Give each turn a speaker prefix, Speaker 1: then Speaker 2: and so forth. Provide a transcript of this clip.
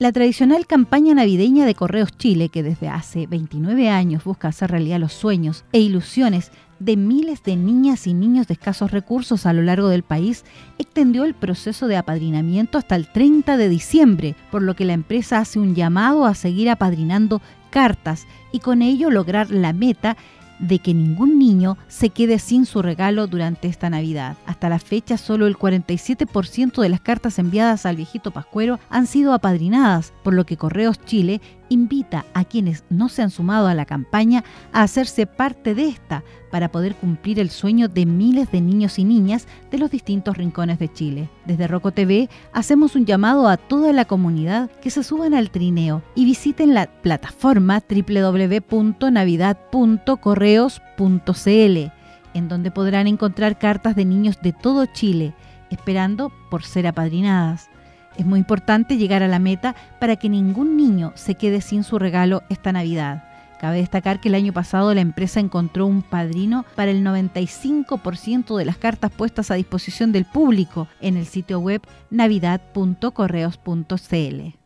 Speaker 1: La tradicional campaña navideña de Correos Chile, que desde hace 29 años busca hacer realidad los sueños e ilusiones de miles de niñas y niños de escasos recursos a lo largo del país, extendió el proceso de apadrinamiento hasta el 30 de diciembre, por lo que la empresa hace un llamado a seguir apadrinando cartas y con ello lograr la meta de que ningún niño se quede sin su regalo durante esta Navidad. Hasta la fecha, solo el 47% de las cartas enviadas al viejito pascuero han sido apadrinadas, por lo que Correos Chile invita a quienes no se han sumado a la campaña a hacerse parte de esta para poder cumplir el sueño de miles de niños y niñas de los distintos rincones de Chile. Desde Roco TV hacemos un llamado a toda la comunidad que se suban al trineo y visiten la plataforma www.navidad.correos.cl, en donde podrán encontrar cartas de niños de todo Chile, esperando por ser apadrinadas. Es muy importante llegar a la meta para que ningún niño se quede sin su regalo esta Navidad. Cabe destacar que el año pasado la empresa encontró un padrino para el 95% de las cartas puestas a disposición del público en el sitio web navidad.correos.cl.